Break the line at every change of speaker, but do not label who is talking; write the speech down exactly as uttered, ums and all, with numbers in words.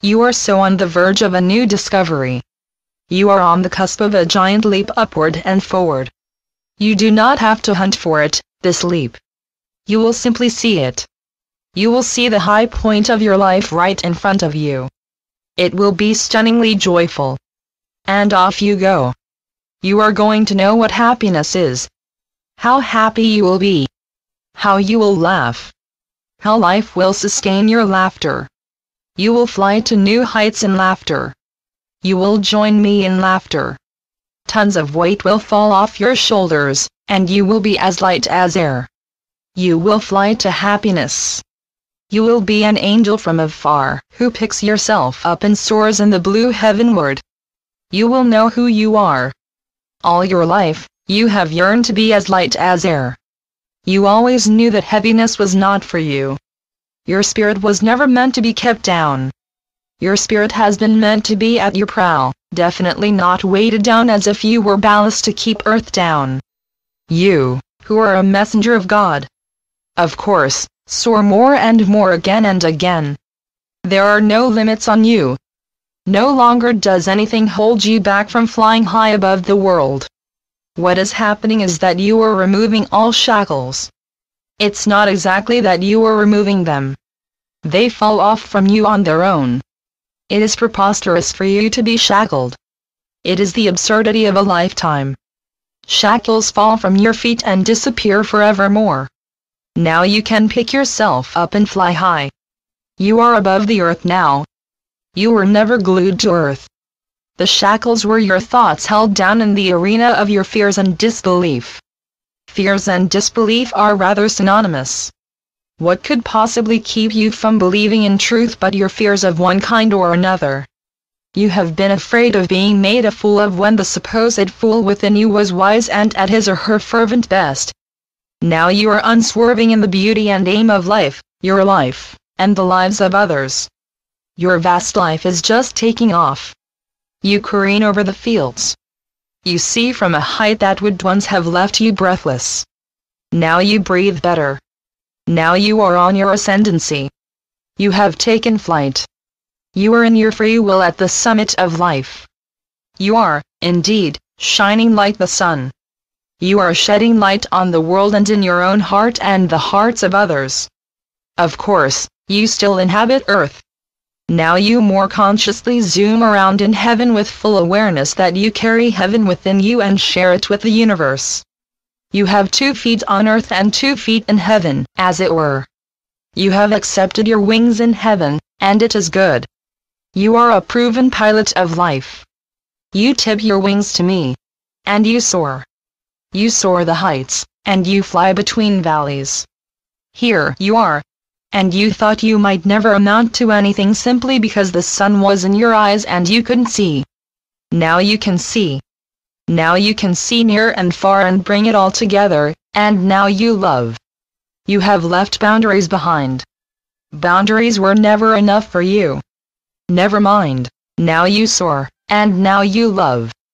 You are so on the verge of a new discovery. You are on the cusp of a giant leap upward and forward. You do not have to hunt for it, this leap. You will simply see it. You will see the high point of your life right in front of you. It will be stunningly joyful. And off you go. You are going to know what happiness is. How happy you will be. How you will laugh. How life will sustain your laughter. You will fly to new heights in laughter. You will join me in laughter. Tons of weight will fall off your shoulders, and you will be as light as air. You will fly to happiness. You will be an angel from afar, who picks yourself up and soars in the blue heavenward. You will know who you are. All your life, you have yearned to be as light as air. You always knew that heaviness was not for you. Your spirit was never meant to be kept down. Your spirit has been meant to be at your prow, definitely not weighted down as if you were ballast to keep earth down. You, who are a messenger of God, of course, soar more and more again and again. There are no limits on you. No longer does anything hold you back from flying high above the world. What is happening is that you are removing all shackles. It's not exactly that you are removing them. They fall off from you on their own. It is preposterous for you to be shackled. It is the absurdity of a lifetime. Shackles fall from your feet and disappear forevermore. Now you can pick yourself up and fly high. You are above the earth now. You were never glued to earth. The shackles were your thoughts held down in the arena of your fears and disbelief. Fears and disbelief are rather synonymous. What could possibly keep you from believing in truth but your fears of one kind or another? You have been afraid of being made a fool of when the supposed fool within you was wise and at his or her fervent best. Now you are unswerving in the beauty and aim of life, your life, and the lives of others. Your vast life is just taking off. You careen over the fields. You see from a height that would once have left you breathless. Now you breathe better. Now you are on your ascendancy. You have taken flight. You are in your free will at the summit of life. You are, indeed, shining like the sun. You are shedding light on the world and in your own heart and the hearts of others. Of course, you still inhabit earth. Now you more consciously zoom around in heaven with full awareness that you carry heaven within you and share it with the universe. You have two feet on earth and two feet in heaven, as it were. You have accepted your wings in heaven, and it is good. You are a proven pilot of life. You tip your wings to me. And you soar. You soar the heights, and you fly between valleys. Here you are. And you thought you might never amount to anything simply because the sun was in your eyes and you couldn't see. Now you can see. Now you can see near and far and bring it all together, and now you love. You have left boundaries behind. Boundaries were never enough for you. Never mind, now you soar, and now you love.